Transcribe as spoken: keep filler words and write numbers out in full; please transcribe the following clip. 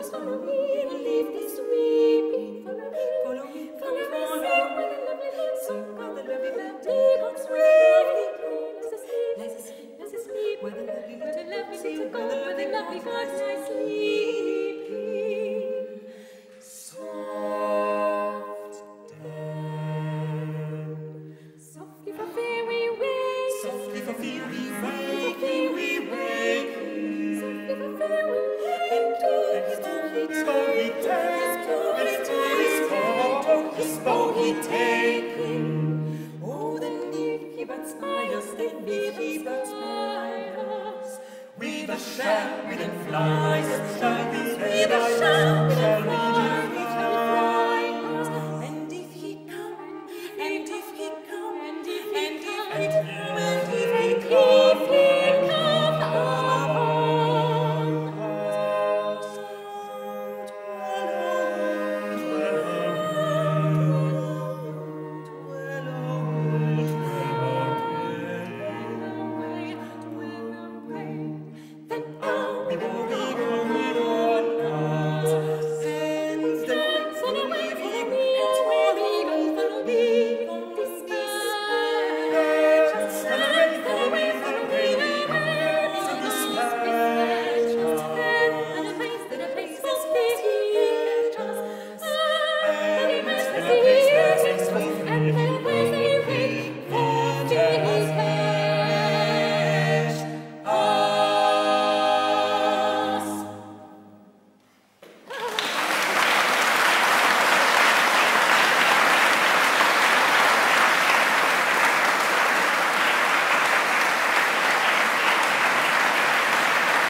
follow me, the leaf is weeping. Follow me, follow me, follow me, sing with the lovely bird, sing with the lovely bird, peacocks sweet. Let's sleep, let's sleep, let's sleep, with the lovely little lovely little bird, with the lovely bird, nice sleeping. Soft day. Softly for fear we wake, softly for fear we wake, we wake. Softly for fear we wake, and to his bow he takes, to his bow he taken. Oh, the leafy buds by us, the leafy buds by us. We the shall, we the flies, shall we, we the shall, we the flies.